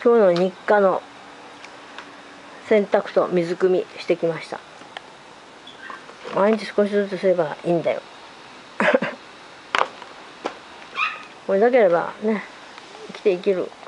今日の日課の洗濯と水汲みしてきました。毎日少しずつすればいいんだよこれだければね生きていける。